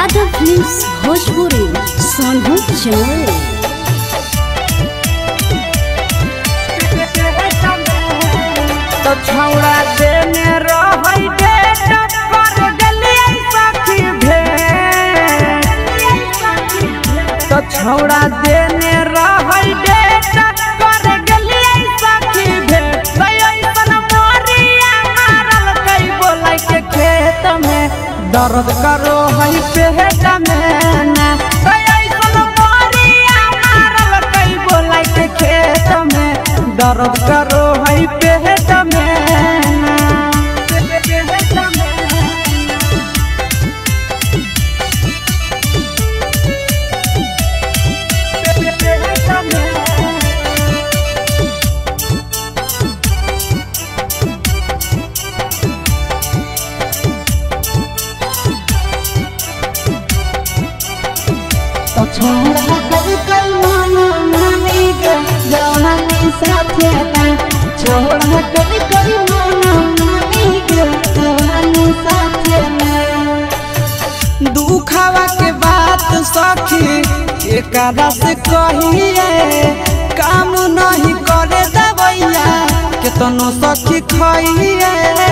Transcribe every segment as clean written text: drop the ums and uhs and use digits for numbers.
Yadav films Bhojpuri Sonu Chamoli. तो छौड़ा देने रहई डेट कर गलिए सखी भेंट। तो छौड़ा देने रहई डेट कर गलिए सखी भेंट। ऐसन मोरिया मारल कई बोलै के खेत में दर्द करो हई पेट में ना। ऐसन मोरिया मारल कई बोलै के खेत में दर्द करो हई पेट में। तो छोड़ा कभी कल माना मानी के जवानी साथे ना। छोड़ा कभी कल माना मानी के जवानी साथे ना। दुखावा के बात सखी एकरा से कहिए काम नहीं करे दवैया केतनो सखी खइए।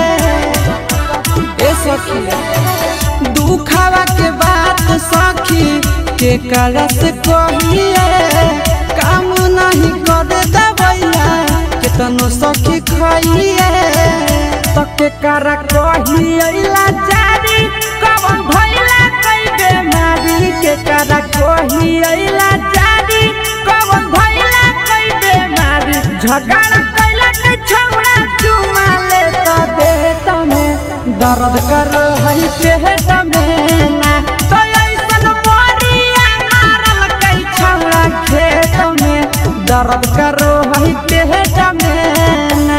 ए सखी दुखावा के बात सखी एकरा से कहिए काम नहीं करे दवैया केतनो सखी खइए। तो केकरा कहिए लाचारी कवन भइला कई बेमारी। केकरा कहिए लाचारी कवन भइला कई बेमारी। झगड़ा कैला के छौड़ा चुमा ले तो देत में दर्द कर हई पेट में ना। तो ऐसन मोरिया मारल कई छौड़ा खेत में दर्द करो हई पेट में ना।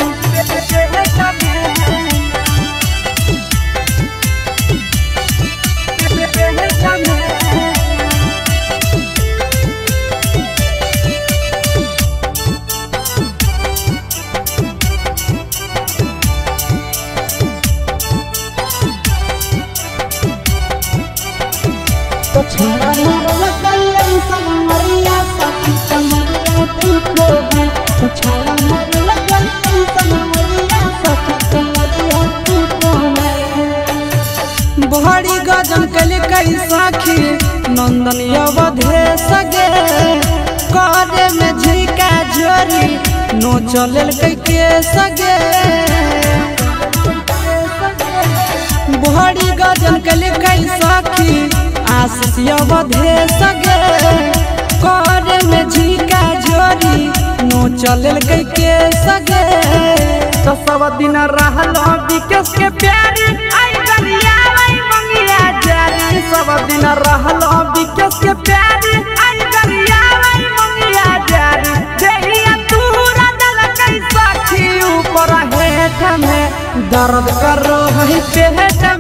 तो छोड़ा मारल कई ऐसन मरिया सखी कमरिया तुमको है। तो छोड़ा मारल कई ऐसन मरिया सखी कमरिया तुमको है। बहरी गजन कल कई सखी नंदन अवधे सगे करे में झिका जोरी नो चलल कई के सगे। बहरी गजन कल कई सखी आशीष अवधे सगे करे में झिका जोरी नो चलल कई के सगे। तो सब दिन रहल विकेश के प्यारी आई गरिया आई मंगिया जारी। सब दिन रहल विकेश के प्यारी आई गरिया आई मंगिया जारी। देहिया तूरा दल कई सखी ऊपर हेठ में दर्द करो हई पेट